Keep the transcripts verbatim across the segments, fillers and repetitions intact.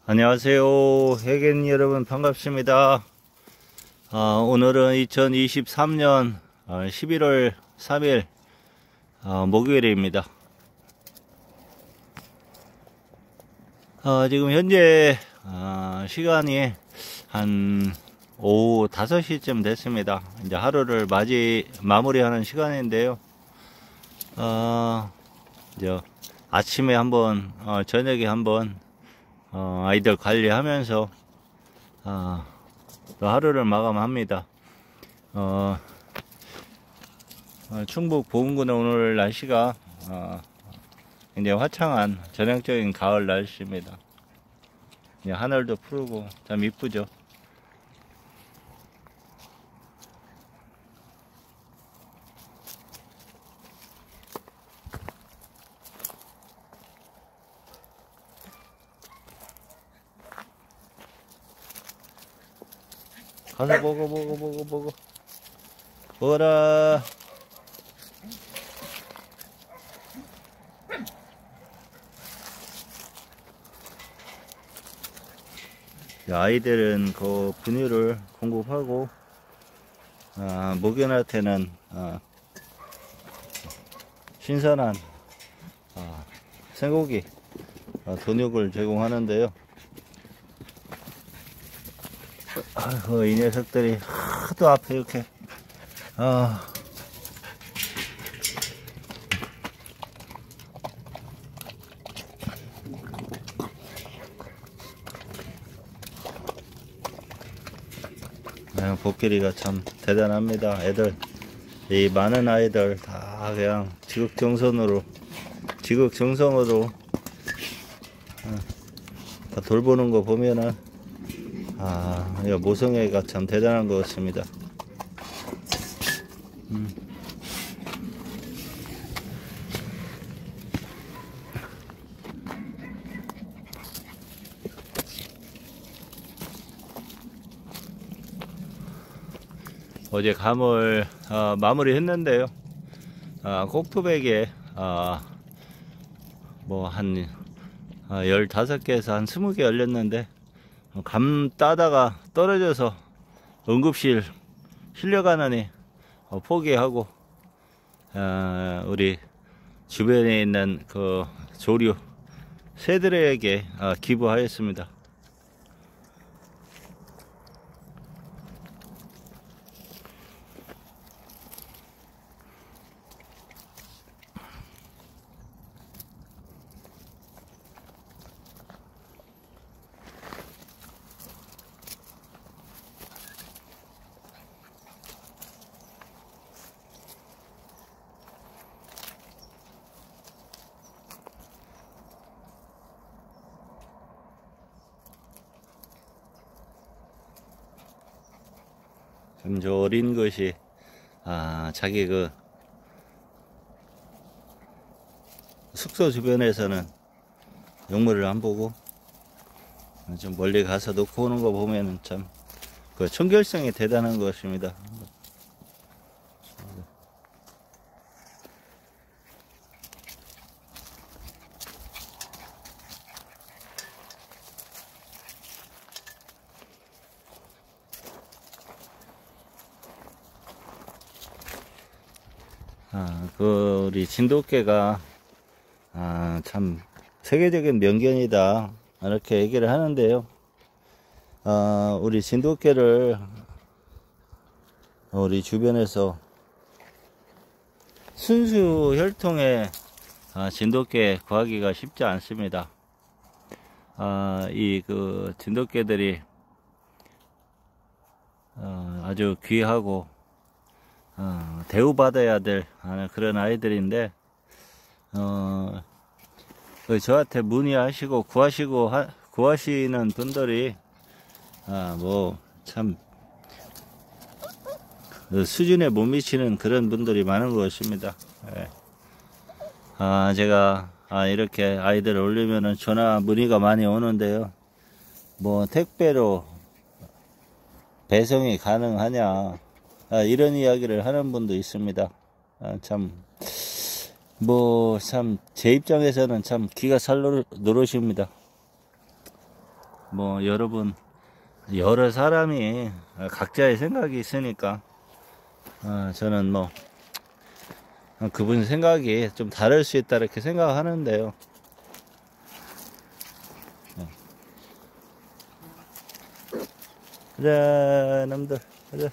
안녕하세요. 회계인 여러분 반갑습니다. 아, 오늘은 이천이십삼 년 십일월 삼일 아, 목요일입니다. 아, 지금 현재 아, 시간이 한 오후 다섯 시쯤 됐습니다. 이제 하루를 맞이 마무리하는 시간인데요. 아, 이제 아침에 한번 어, 저녁에 한번 어, 아이들 관리하면서 어, 또 하루를 마감합니다. 어, 어, 충북 보은군은 오늘 날씨가 어, 굉장히 화창한 전형적인 가을 날씨입니다. 하늘도 푸르고 참 이쁘죠. 가서 먹어 먹어 먹어 먹어 먹어라. 아이들은 그 분유를 공급하고 아, 목연한테는 아, 신선한 아, 생고기 아, 돈육을 제공하는데요. 아이고, 이 녀석들이 하도 앞에 이렇게 아, 복길이가 참 대단합니다. 애들 이 많은 아이들 다 그냥 지극정성으로 지극정성으로 다 돌보는 거 보면은 아, 모성애가 참 대단한 것 같습니다. 음. 어제 감을 어, 마무리 했는데요. 어, 꼭두백에 어, 뭐 한 어, 열다섯 개에서 한 스무 개 열렸는데 감 따다가 떨어져서 응급실 실려가느니 어, 포기하고 어, 우리 주변에 있는 그 조류 새들에게 어, 기부하였습니다. 좀 저 어린 것이 아, 자기 그 숙소 주변에서는 용물을 안 보고 좀 멀리 가서 놓고 오는 거 보면은 참 그 청결성이 대단한 것입니다. 아, 그 우리 진돗개가 아, 참 세계적인 명견이다 이렇게 얘기를 하는데요. 아, 우리 진돗개를 우리 주변에서 순수 혈통의 아, 진돗개 구하기가 쉽지 않습니다. 아, 이 그 진돗개들이 어, 아주 귀하고 어, 대우받아야 될 그런 아이들인데 어, 그 저한테 문의하시고 구하시고 하, 구하시는 분들이 아, 뭐 참 수준에 못 미치는 그런 분들이 많은 것 같습니다. 예. 아, 제가 아, 이렇게 아이들을 올리면은 전화 문의가 많이 오는데요. 뭐 택배로 배송이 가능하냐 아, 이런 이야기를 하는 분도 있습니다. 아, 참, 뭐, 참, 제 입장에서는 참 기가 살 노릇입니다. 뭐 여러분 여러 사람이 각자의 생각이 있으니까 어, 저는 뭐 그분 생각이 좀 다를 수 있다 이렇게 생각하는데요. 그래 놈들 그래.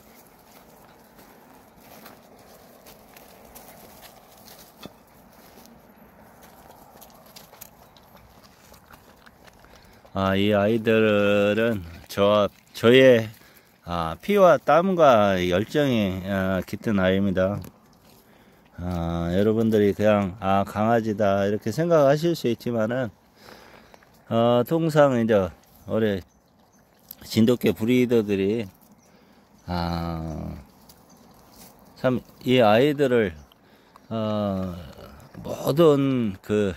아, 이 아이들은 저 저의 아, 피와 땀과 열정이 아, 깃든 아이입니다. 아, 여러분들이 그냥 아 강아지다 이렇게 생각하실 수 있지만은 어, 통상 이제 올해 진돗개 브리더들이 아, 참 이 아이들을 어, 모든 그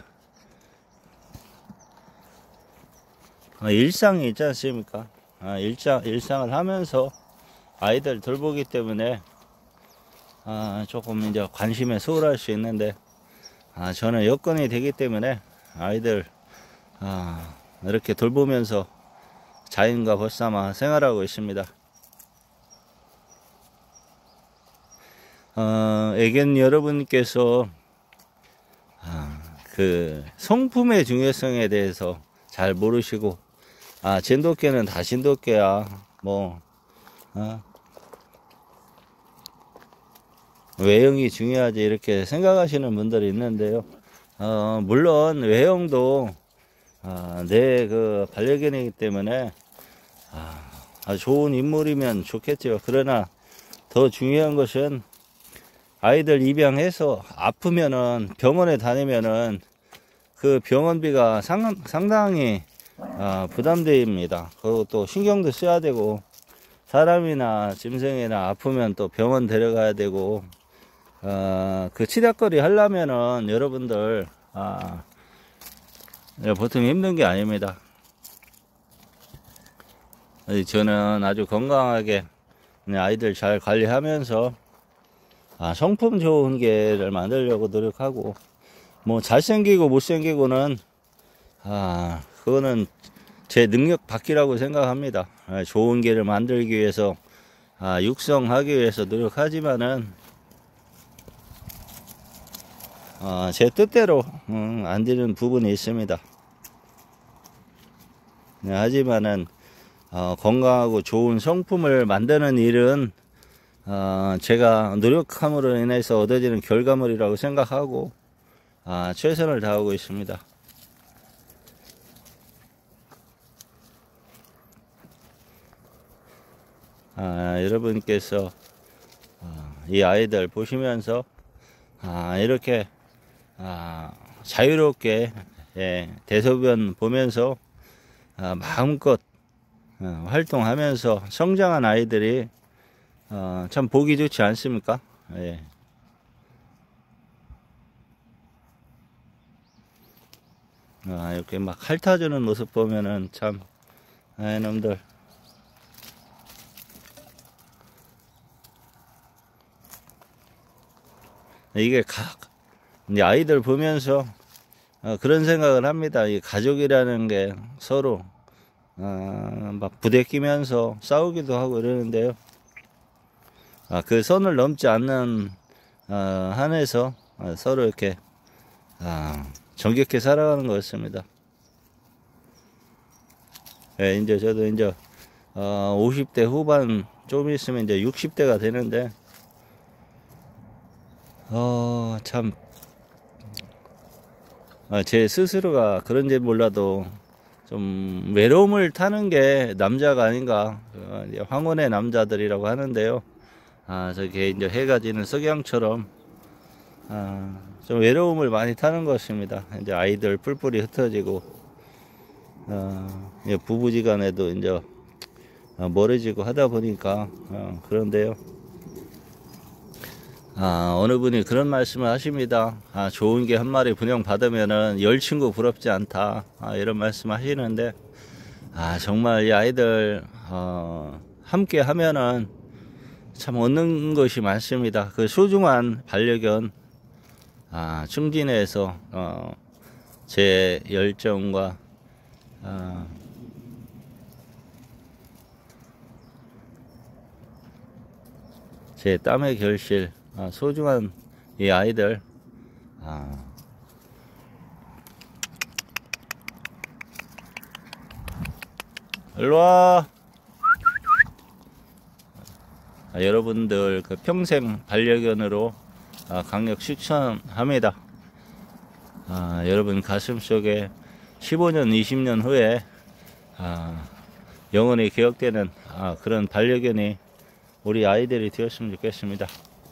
어, 일상이 있지 않습니까? 아, 일상, 일상을 하면서 아이들 돌보기 때문에 아, 조금 이제 관심에 소홀할 수 있는데 아, 저는 여건이 되기 때문에 아이들 아, 이렇게 돌보면서 자연과 벗삼아 생활하고 있습니다. 어, 애견 여러분께서 아, 그 성품의 중요성에 대해서 잘 모르시고 아, 진돗개는 다 진돗개야. 뭐, 어? 외형이 중요하지. 이렇게 생각하시는 분들이 있는데요. 어, 물론, 외형도, 아, 내 그 반려견이기 때문에, 아, 아주 좋은 인물이면 좋겠죠. 그러나, 더 중요한 것은, 아이들 입양해서 아프면은, 병원에 다니면은, 그 병원비가 상, 상당히 아, 부담됩니다. 그리고 또 신경도 써야 되고 사람이나 짐승이나 아프면 또 병원 데려가야 되고 어, 그 치료거리 하려면은 여러분들 아, 보통 힘든 게 아닙니다. 저는 아주 건강하게 아이들 잘 관리하면서 아, 성품 좋은 개를 만들려고 노력하고 뭐 잘생기고 못생기고는 아, 그거는 제 능력 밖이라고 생각합니다. 아, 좋은 개를 만들기 위해서 아, 육성하기 위해서 노력하지만은 아, 제 뜻대로 음, 안 되는 부분이 있습니다. 네, 하지만은 어, 건강하고 좋은 성품을 만드는 일은 어, 제가 노력함으로 인해서 얻어지는 결과물이라고 생각하고 아, 최선을 다하고 있습니다. 아, 여러분께서 아, 이 아이들 보시면서 아, 이렇게 아, 자유롭게 예, 대소변 보면서 아, 마음껏 어, 활동하면서 성장한 아이들이 어, 참 보기 좋지 않습니까? 예. 아, 이렇게 막 핥아주는 모습 보면은 참 아, 놈들 이게 가, 이제 아이들 보면서 어, 그런 생각을 합니다. 이 가족이라는 게 서로 어, 막 부대끼면서 싸우기도 하고 이러는데요. 아, 그 선을 넘지 않는 어, 한에서 어, 서로 이렇게 아, 정겹게 살아가는 것 같습니다. 예, 이제 저도 이제 어, 오십 대 후반 좀 있으면 이제 육십 대가 되는데 어, 참, 제 스스로가 그런지 몰라도 좀 외로움을 타는 게 남자가 아닌가. 황혼의 남자들이라고 하는데요. 아, 저게 이제 해가 지는 석양처럼, 아, 좀 외로움을 많이 타는 것입니다. 이제 아이들 뿔뿔이 흩어지고, 어, 부부지간에도 이제 멀어지고 하다 보니까, 어, 그런데요. 아, 어느 분이 그런 말씀을 하십니다. 아, 좋은 게 한 마리 분양 받으면은 열 친구 부럽지 않다. 아, 이런 말씀 하시는데, 아, 정말 이 아이들, 어, 함께 하면은 참 얻는 것이 많습니다. 그 소중한 반려견, 아, 충진해서, 어, 제 열정과, 어, 제 땀의 결실, 아, 소중한 이 아이들, 아, 일로와. 아, 여러분들 그 평생 반려견으로 아, 강력 추천합니다. 아, 여러분 가슴속에 십오 년, 이십 년 후에 아, 영원히 기억되는 아, 그런 반려견이 우리 아이들이 되었으면 좋겠습니다.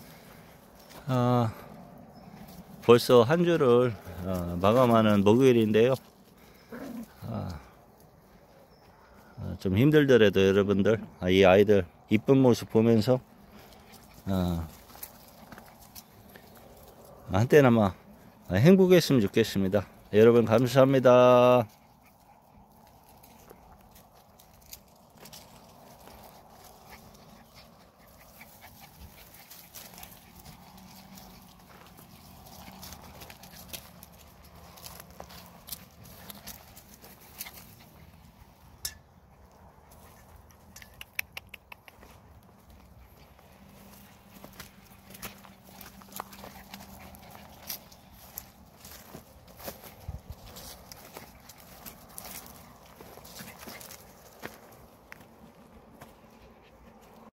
아, 벌써 한 주를 어, 마감하는 목요일인데요. 아, 좀 힘들더라도 여러분들 아, 이 아이들 이쁜 모습 보면서 아, 한때나마 행복했으면 좋겠습니다. 여러분 감사합니다.